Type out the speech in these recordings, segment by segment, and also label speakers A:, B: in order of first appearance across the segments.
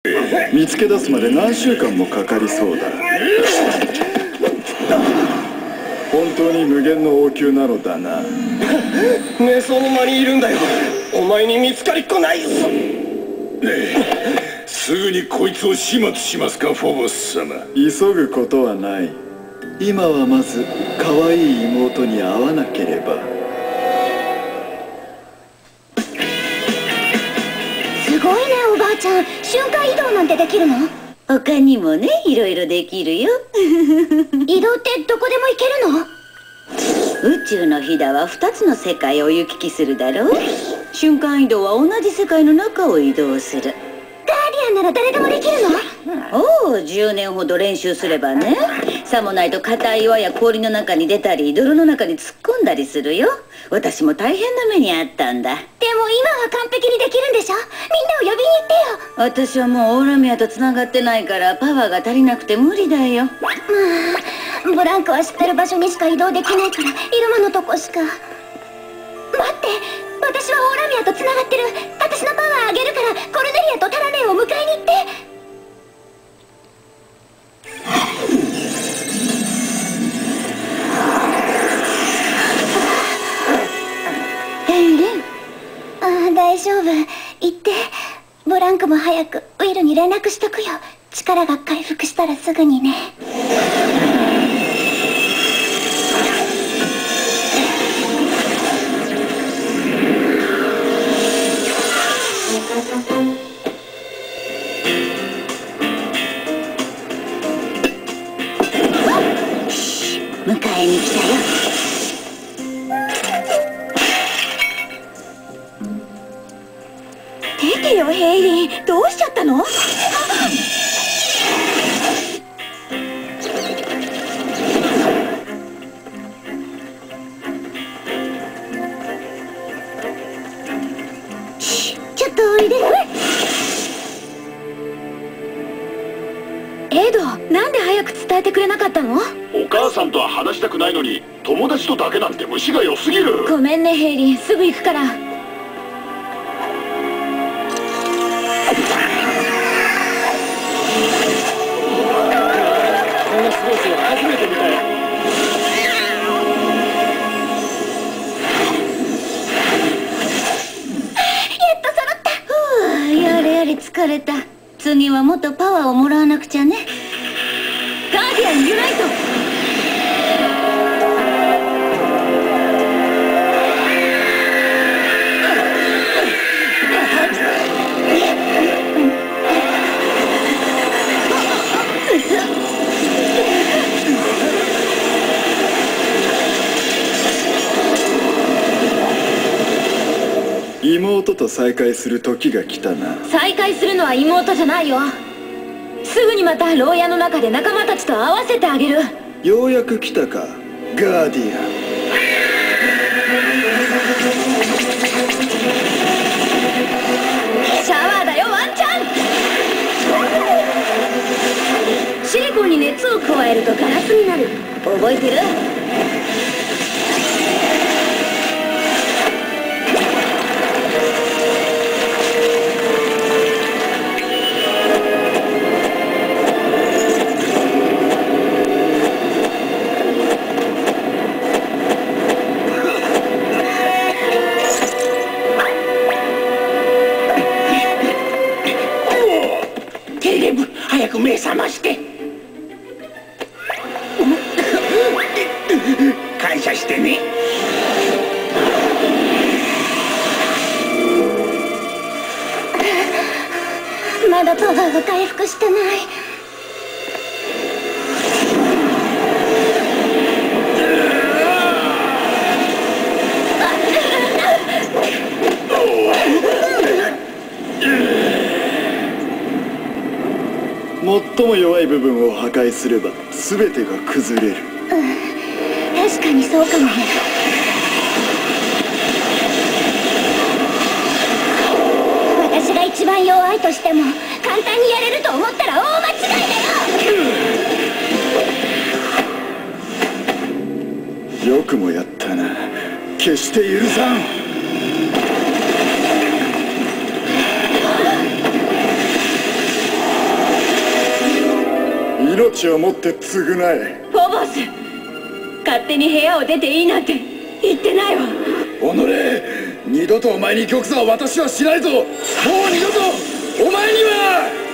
A: 見つけ出すまで何週間もかかりそうだ。本当に無限の王宮なのだな。
B: 瞑想の間にいるんだよ。お前に見つかりっこないぞ。
C: すぐにこいつを始末しますか、フォボス様。
A: 急ぐことはない。今はまず可愛い妹に会わなければ。
D: すごいね、おばあちゃん。瞬間移動なんてできるの？
E: 他にもね、いろいろできるよ。
D: 移動ってどこでも行けるの？
E: 宇宙のひだは2つの世界を行き来するだろう。瞬間移動は同じ世界の中を移動する。
D: ガーディアンなら誰でもできるの？
E: おお、10年ほど練習すればね。さもないと硬い岩や氷の中に出たり泥の中に突っ込んだりするよ。私も大変な目にあったんだ。
D: でも今は完璧にできるんでしょ？みんなを呼びに行ってよ。
E: 私はもうオーラミアとつながってないからパワーが足りなくて無理だよ。
D: ブランクは知ってる場所にしか移動できないからイルマのとこしか。待って、私はオーラミアとつながってる。私のパワーあげるからコルネリアとタラネンを迎えに行って。
E: ヘイレン。
D: ああ、大丈夫。行って。ブランクも早くウィルに連絡しとくよ。力が回復したらすぐにね。
E: 迎えに来たよ。
D: 出てよ、ヘイリー。どうしちゃったの？ちょっとおいで。エド、なんで早く伝えてくれなかったの？
C: お母さんとは話したくないのに友達とだけなんて虫が良すぎる。
D: ごめんね、ヘイリー。すぐ行くから。
B: 初めて見たよ。
E: やれやれ疲れた。次はもっとパワーをもらわなくちゃね。ガーディアンユナイト。
A: 妹と再会する時が来たな。
D: 再会するのは妹じゃないよ。すぐにまた牢屋の中で仲間たちと会わせてあげる。
A: ようやく来たか、ガーディアン。
D: シャワーだよ、ワンちゃん。シリコンに熱を加えるとガラスになる。覚えてる？
B: 早く目覚まして。感謝してね。
D: まだパワーが回復してない。
A: 最も弱い部分を破壊すれば全てが崩れる。
D: 確かにそうかもね。私が一番弱いとしても簡単にやれると思ったら大間違いだよ。
A: よくもやったな。決して許さん。 命をもって償え。
E: フォボス、勝手に部屋を出ていいなんて言ってないわ。
A: おのれ、二度とお前に玉座を私はしないぞ。もう二度とお前には。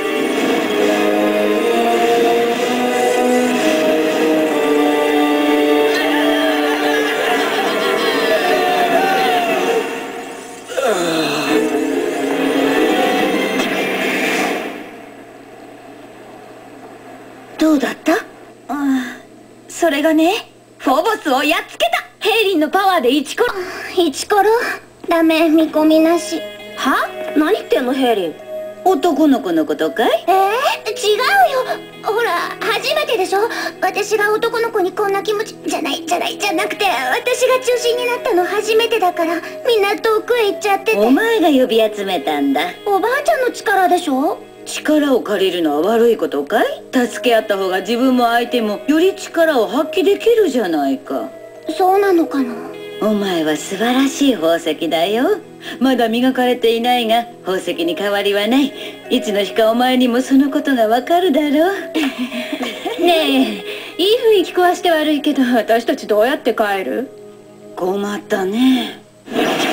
E: どうだった？それがね、フォボスをやっつけた。ヘイリンのパワーでイチコロ。
D: イチコロダメ、見込みなし。
E: は？何言ってんのヘイリン。男の子のことかい？
D: 違うよ。ほら、初めてでしょ。私が男の子にこんな気持ちじゃなくて、私が中心になったの初めてだから、みんな遠くへ行っちゃってて。
E: お前が呼び集めたんだ。
D: おばあちゃんの力でしょ。
E: 力を借りるのは悪いことかい？助け合った方が自分も相手もより力を発揮できるじゃないか。
D: そうなのかな。
E: お前は素晴らしい宝石だよ。まだ磨かれていないが宝石に変わりはない。いつの日かお前にもそのことがわかるだろう。
F: ねえ、いい雰囲気壊して悪いけど、私たちどうやって帰る？
E: 困ったね。